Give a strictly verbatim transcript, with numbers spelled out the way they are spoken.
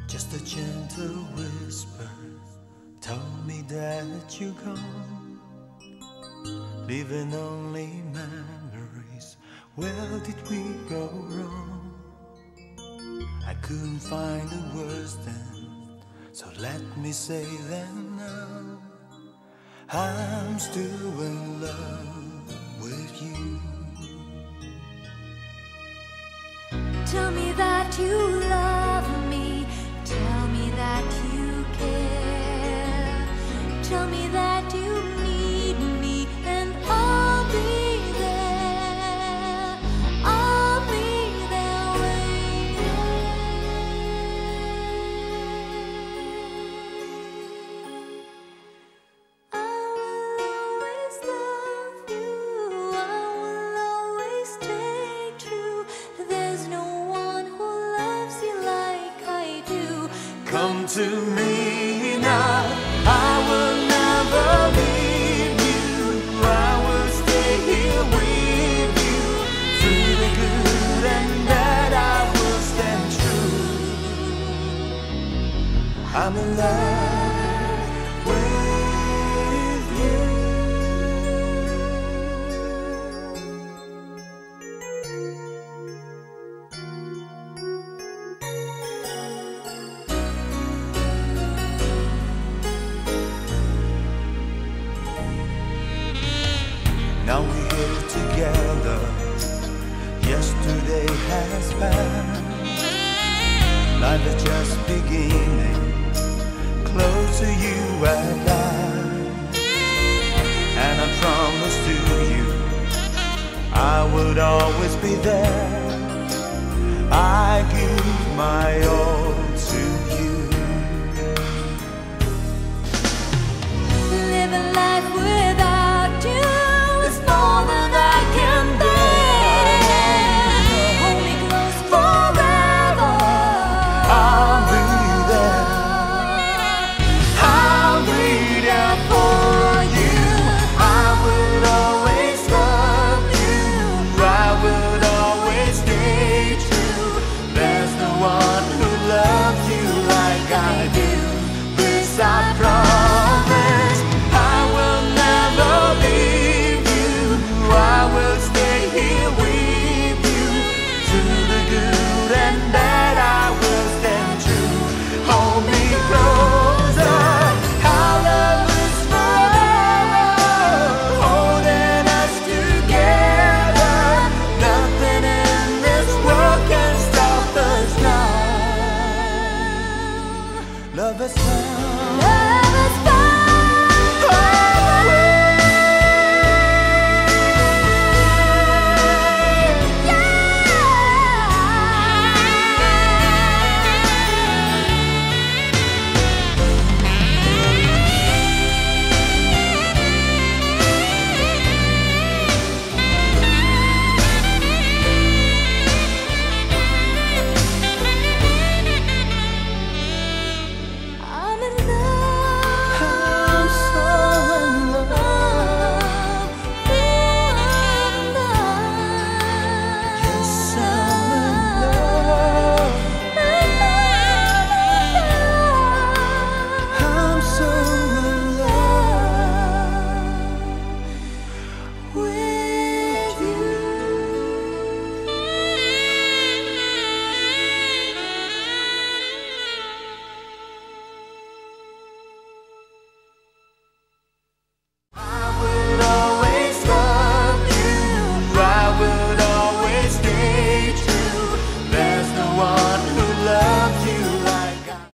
Just a gentle whisper told me that you're gone, leaving only memories. Where did we go wrong? I couldn't find the words then, so let me say them now. I'm still in love with you. Tell me that you love me. Tell me that you care. Tell me that you need me, and I'll be there. I'll be there waiting. I will always love you. I will always stay true. There's no one who loves you like I do. Come to me now, I will never leave you. I will stay here with you. Through the good and bad I will stand true. I'm in love with you. Now we're here together. Yesterday has passed. Life is just beginning. Close to you at last. And I promise to you I would always be there. I give my all to you. Living life without you is more than I can bear. Hold me close forever. I'll be there. I'll be there for you. I will always love you. I will always stay true. There's no one who loves you like I do. This I promise. I will never leave you. I will stay here with you. Through the good and bad I will stand true. Hold me closer. Our love is forever, holding us together. Nothing in this world can stop us now. Love is